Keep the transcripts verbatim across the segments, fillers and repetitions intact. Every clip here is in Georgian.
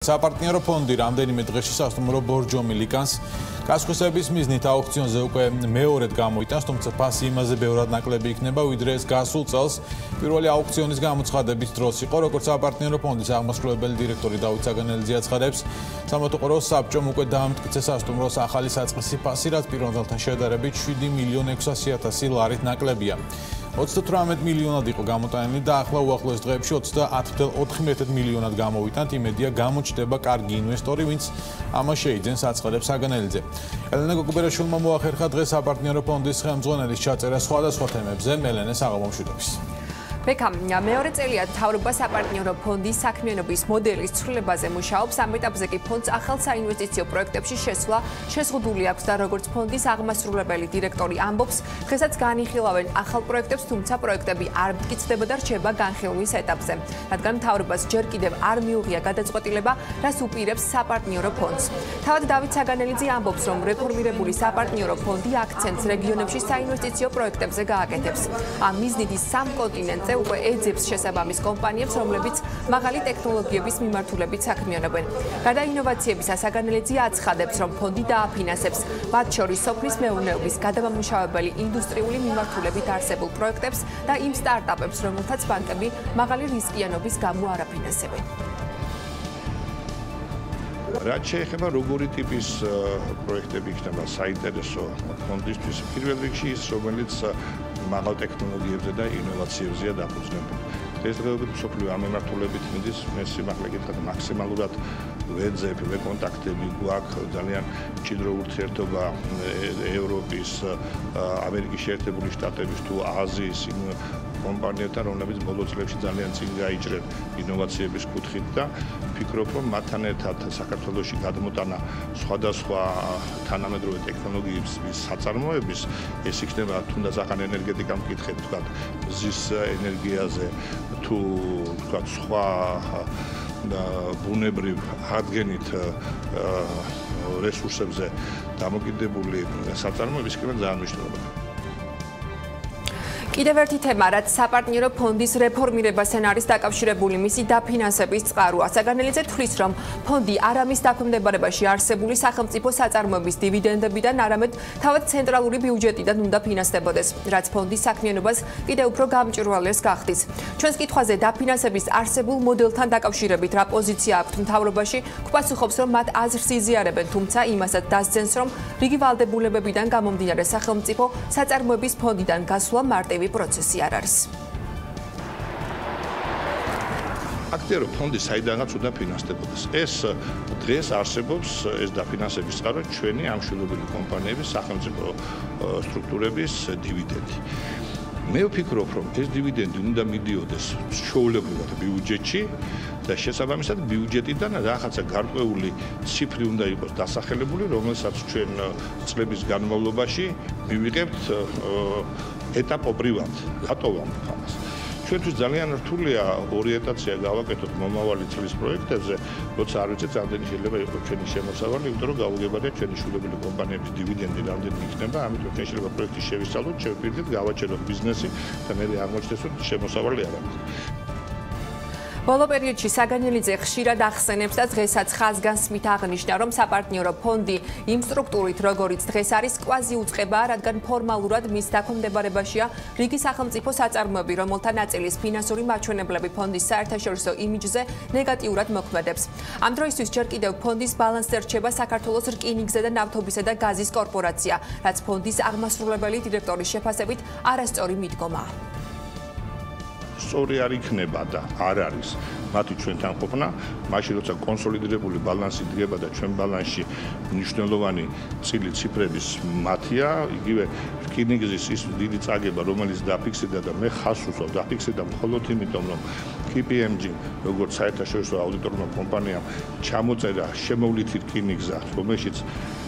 საპარტნიორო ფონდი რამდენიმე დღეში სასტუმრო ბორჯომი ლიკანს გასხვისების მიზნით აუქციონზე უკვე მეორედ გამოიტანს, თუმცა ფასი იმაზე ბევრად ნაკლები იქნება, ვიდრე ეს გასულ წელს პირველი აუქციონის გამოცხადების დროს იყო, როგორც საპარტნიორო ფონდის აღმასრულებელი დირექტორი დავით საგანელიძე აცხადებს, სამოთუყურო საბჭომ უკვე დაამტკიცე სასტუმროს ახალი საწყისი ფასი, რაც პირველ წელთან შედარებით შვიდი მილიონი ექვსასი ათასი ლარით ნაკლებია. ოცდათვრამეტ მილიონად იყო გამოტანილი და ახლა უახლოეს დღეებში ოცდაათი მილიონად გამოვიტანთ, იმედია გამოჩნდება კარგი ინვესტორი, ვინც ამას შეიძენს, აცხადებს საგანელიძე. ელენე გოგუბერაშვილმა მოახერხა დღეს საპარტნიორო ფონდის ხელმძღვანელის ჩაწერა სხვადასხვა თემებზე, მელენეს აღამომშვიდობის. ბექამ მეორე წელია მთავრობა საპარტნიორო ფონდის საქმიანობის მოდელის ცვლილებაზე მუშაობს, ამ ეტაპზე კი ფონდს ახალ საინვესტიციო პროექტებში შესვლა შეზღუდული აქვს და როგორც ფონდის აღმასრულებელი დირექტორი ამბობს, დღესაც განიხილავენ ახალ პროექტებს, თუმცა პროექტები არ მტკიცდება და რჩება განხილვის ეტაპზე, რადგან მთავრობას ჯერ კიდევ არ მიუღია გადაწყვეტილება, რას უპირებს საპარტნიორო ფონდს. თავად დავით საგანელიძე ამბობს, რომ რეფორმირებული საპარტნიორო ფონდი აქცენტს რეგიონებში საინვესტიციო პროექტებზე გააკეთებს. ამ მიზნით ის სამ კონტინენტზე უკვე ეძებს შესაბამის კომპანიებს, რომლებიც მაღალი ტექნოლოგიების მიმართულებით საქმიანობენ. გარდა ინოვაციებისა, საგანელიძე აცხადებს, რომ ფონდი დააფინანსებს მათ შორის სოფლის მეურნეობის გადამამუშავებელი ინდუსტრიული მიმართულებით არსებულ პროექტებს და იმ სტარტაპებს, რომელთაც ბანკები მაღალი რისკიანობის გამო არ აფინანსებენ. რაც შეეხება როგორი ტიპის პროექტები იქნება საინტერესო ფონდისთვის, პირველ რიგში ის, რომელიც მაღალ ტექნოლოგიებზე და ინოვაციებზეა დაფუძნებული. დღესდღეობით მსოფლიო ამ მიმართულებით მიდის, მე სიმართლე გითხრათ, მაქსიმალურად ვეძებ, ვეკონტაქტები გვაქვს, ძალიან მჭიდრო ურთიერთობა ევროპის, ამერიკის შეერთებული შტატების თუ აზიის კომპანიებთან, რომლებიც ბოლო წლებში ძალიან წინ გაიჭრენ ინოვაციების კუთხით და ვფიქრობ, რომ მათთან ერთად საქართველოში გადმოტანა სხვადასხვა თანამედროვე ტექნოლოგიების საწარმოების, ეს იქნება თუნდაც ახალ ენერგეტიკამ მკითხეთ, ვთქვათ, მზის ენერგიაზე თუ ვთქვათ სხვა ბუნებრივ ადგენით რესურსებზე დამოკიდებული საწარმოების იქნება ძალიან მნიშვნელოვანი. კიდევ ერთი თემა, რაც საპარტნიორო ფონდის რეფორმირებასთან არის დაკავშირებული მისი დაფინანსების წყაროა. საგანელიძე თვლის, რომ ფონდი არ ამის დაქვემდებარებაში არსებული სახელმწიფო საწარმოების დივიდენდებიდან, არამედ თავად ცენტრალური ბიუჯეტიდან უნდა ფინანსდებოდეს, რაც ფონდის საქმიანობას კიდევ უფრო გამჭვირვალეს გახდის. ჩვენს კითხვაზე დაფინანსების არსებულ მოდელთან დაკავშირებით რა პოზიცია აქვთ მთავრობაში, გვპასუხობს, რომ მათ აზრს იზიარებენ, თუმცა იმასაც დასძენს, რომ რიგი ვალდებულებებიდან გამომდინარე სახელმწიფო საწარმოების ფონდიდან გასვლა მარტივი პროცესი არ არის. აქტიო ფონდი საიდანაც უნდა ფინანსდებოდეს. ეს დღეს არსებობს ეს დაფინანსების წყარო ჩვენი ამშვილებელი კომპანიების სახელმწიფო სტრუქტურების დივიდენდი. მე ვფიქრობ, რომ ეს დივიდენდი უნდა მიდიოდეს ჩვეულებრივად ბიუჯეტში და შესაბამისად ბიუჯეტიდან რაღაცა გარკვეული ციფრი უნდა იყოს დასახელებული, რომელსაც ჩვენ წლების განმავლობაში მივიღებთ ეტაპობრივად. რატო ვამბობ ამას? ჩვენთვის ძალიან რთულია ორიენტაცია გავაკეთოთ მომავალი წლის პროექტებზე, როცა არ ვიცით, რამდენი შეიძლება იყოს ჩვენი შემოსავალი, იმიტომ რომ გავუგებარია ჩვენი შვილობილი კომპანიების დივიდენდი რამდენი იქნება, ამიტომ ჩვენ შეიძლება პროექტი შევისწავლოთ, შევფიქრდით, გავაჩეროთ ბიზნესი და მე აღმოჩნდეს, რომ შემოსავალი არ აქვს. ბოლო პერიოდში საგანელიძე ხშირად ახსენებს და დღესაც ხაზგასმით აღნიშნა, რომ საპარტნიორო ფონდი იმ სტრუქტურით, როგორიც დღეს არის, კვაზი უწყებაა, რადგან ფორმალურად მის დაქვემდებარებაშია რიგი სახელმწიფო საწარმოები, რომელთა ნაწილის ფინანსური მაჩვენებლები ფონდის საერთაშორისო იმიჯზე ნეგატიურად მოქმედებს. ამ დროისთვის ჯერ კიდევ ფონდის ბალანსზე რჩება საქართველოს რკინიგზა და ნავთობისა და გაზის კორპორაცია, რაც ფონდის აღმასრულებელი დირექტორის შეფასებით არასწორი მიდგომაა. სწორი არ იქნება და არ არის მათი ჩვენთან ყოფნა, მაშინ როცა კონსოლიდირებული ბალანსი დგება და ჩვენ ბალანსში მნიშვნელოვანი წილი ციფრების მათია, იგივე რკინიგზის ის დიდი წაგება, რომელიც დაფიქსირდა და მე ხაზს უსვავ, დაფიქსირდა მხოლოდ იმიტომ, რომ კეი პი ემ ჯი, როგორც საერთაშორისო აუდიტორმა კომპანიამ ჩამოწერა შემოვლითი რკინიგზა, რომელშიც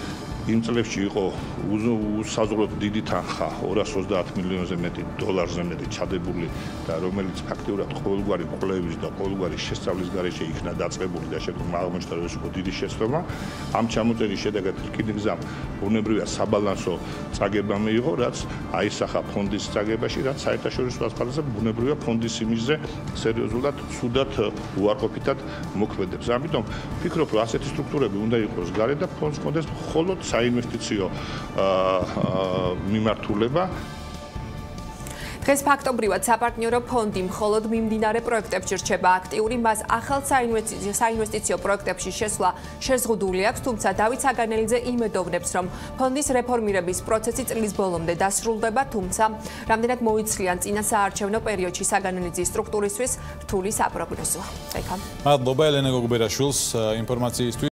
იმ წლებში იყო უსაზღვროდ დიდი თანხა ორას ოცდაათ მილიონზე მეტი დოლარზე მეტი ჩადებული და რომელიც ფაქტიურად ყოველგვარი კვლევის და ყოველგვარი შესწავლის გარეშე იქნა დაწყებული და შემდგომ აღმოჩნდა რომ ეს იყო დიდი შეცდომა. ამ ჩამოწერის შედეგად რკინიგზამ ბუნებრივია საბალანსო წაგება მიიღო, რაც აისახა ფონდის წაგებაში, რაც საერთაშორისო ასპარეზზე ბუნებრივია ფონდის იმისზე სერიოზულად, ცუდად, უარყოფითად მოქმედებს. ამიტომ ვფიქრობ, რომ ასეთი სტრუქტურები უნდა იყოს გარე და ფონდს ჰქონდეს მხოლოდ საინვესტიციო მიმართულება. დღეს ფაქტობრივად საპარტნიორო ფონდი მხოლოდ მიმდინარე პროექტებში რჩება აქტიური, მას ახალ საინვესტიციო პროექტებში შესვლა შეზღუდული აქვს, თუმცა დავით საგანელიძე იმედოვნებს, რომ ფონდის რეფორმირების პროცესი წლის ბოლომდე დასრულდება, თუმცა რამდენად მოიცლიან წინა საარჩევნო პერიოდში საგანელიძის სტრუქტურისთვის რთული საპროგნოზოა. მადლობა ელენე გოგუბერაშვილს ინფორმაციისთვის.